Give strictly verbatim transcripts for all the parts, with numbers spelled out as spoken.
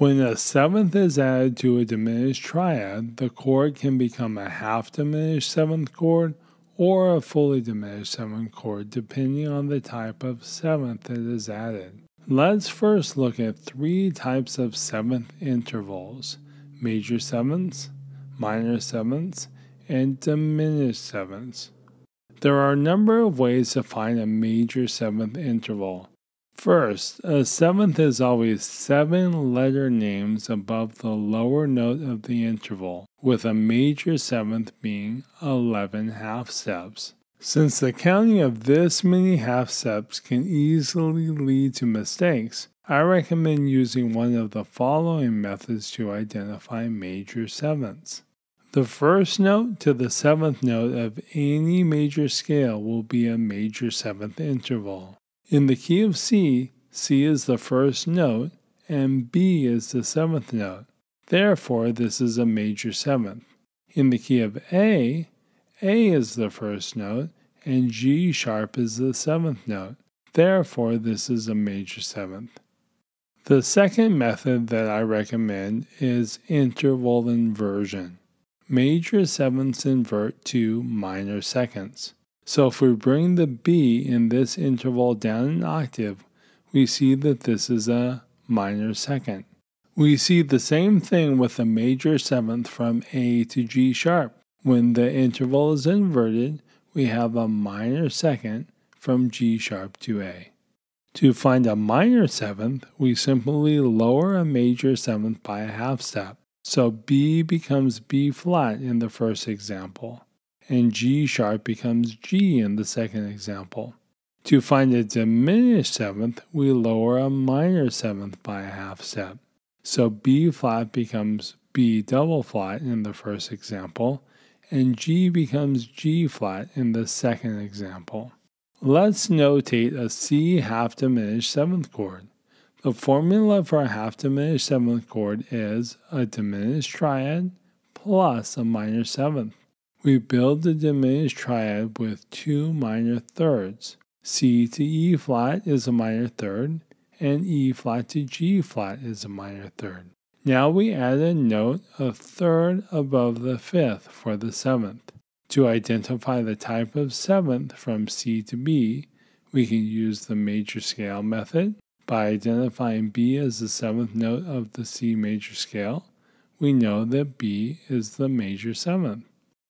When a seventh is added to a diminished triad, the chord can become a half-diminished seventh chord or a fully diminished seventh chord depending on the type of seventh that is added. Let's first look at three types of seventh intervals: major sevenths, minor sevenths, and diminished sevenths. There are a number of ways to find a major seventh interval. First, a seventh is always seven letter names above the lower note of the interval, with a major seventh being eleven half steps. Since the counting of this many half steps can easily lead to mistakes, I recommend using one of the following methods to identify major sevenths. The first note to the seventh note of any major scale will be a major seventh interval. In the key of C, C is the first note, and B is the seventh note. Therefore, this is a major seventh. In the key of A, A is the first note, and G sharp is the seventh note. Therefore, this is a major seventh. The second method that I recommend is interval inversion. Major sevenths invert to minor seconds. So if we bring the B in this interval down an octave, we see that this is a minor second. We see the same thing with a major seventh from A to G sharp. When the interval is inverted, we have a minor second from G sharp to A. To find a minor seventh, we simply lower a major seventh by a half step. So B becomes B flat in the first example, and G sharp becomes G in the second example. To find a diminished seventh, we lower a minor seventh by a half step. So B flat becomes B double flat in the first example, and G becomes G flat in the second example. Let's notate a C half-diminished seventh chord. The formula for a half-diminished seventh chord is a diminished triad plus a minor seventh. We build the diminished triad with two minor thirds. C to E flat is a minor third, and E flat to G flat is a minor third. Now we add a note a third above the fifth for the seventh. To identify the type of seventh from C to B, we can use the major scale method. By identifying B as the seventh note of the C major scale, we know that B is the major seventh.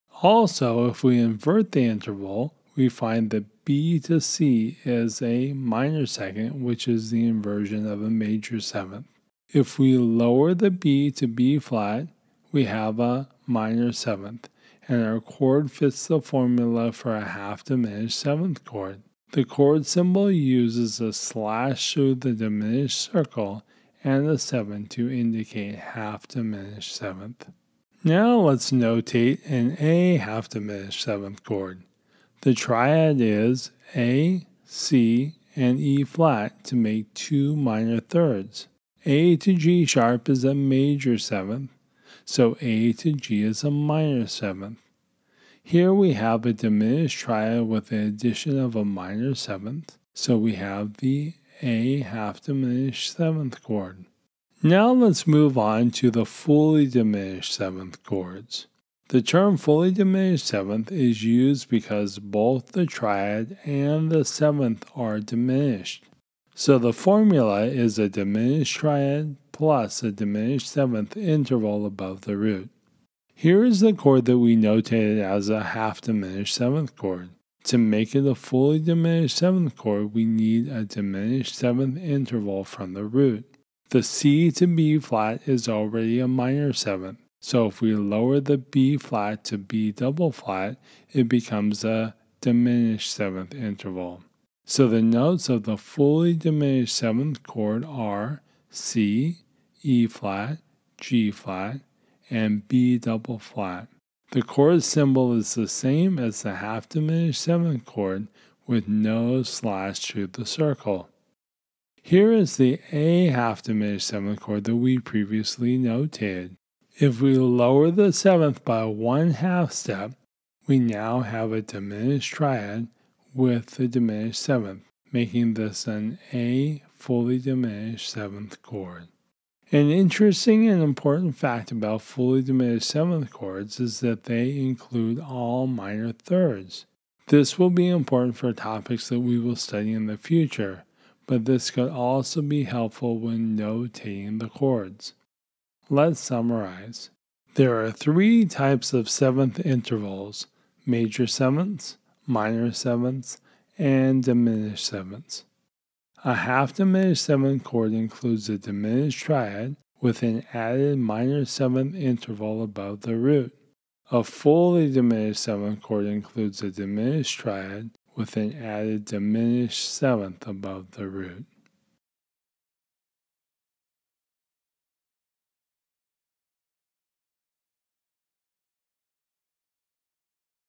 Also, if we invert the interval, we find that B to C is a minor second, which is the inversion of a major seventh. If we lower the B to B flat, we have a minor seventh, and our chord fits the formula for a half-diminished seventh chord. The chord symbol uses a slash through the diminished circle and a seven to indicate half-diminished seventh. Now let's notate an A half-diminished seventh chord. The triad is A, C, and E flat to make two minor thirds. A to G sharp is a major seventh, so A to G is a minor seventh. Here we have a diminished triad with the addition of a minor seventh, so we have the A half-diminished seventh chord. Now let's move on to the fully diminished seventh chords. The term fully diminished seventh is used because both the triad and the seventh are diminished. So the formula is a diminished triad plus a diminished seventh interval above the root. Here is the chord that we notated as a half-diminished seventh chord. To make it a fully diminished seventh chord, we need a diminished seventh interval from the root. The C to B flat is already a minor seventh, so if we lower the B flat to B double flat, it becomes a diminished seventh interval. So the notes of the fully diminished seventh chord are C, E flat, G flat, and B double flat. The chord symbol is the same as the half-diminished seventh chord with no slash through the circle. Here is the A half-diminished seventh chord that we previously notated. If we lower the seventh by one half step, we now have a diminished triad with the diminished seventh, making this an A fully diminished seventh chord. An interesting and important fact about fully diminished seventh chords is that they include all minor thirds. This will be important for topics that we will study in the future, but this could also be helpful when notating the chords. Let's summarize. There are three types of seventh intervals: major sevenths, minor sevenths, and diminished sevenths. A half-diminished seventh chord includes a diminished triad with an added minor seventh interval above the root. A fully diminished seventh chord includes a diminished triad with an added diminished seventh above the root.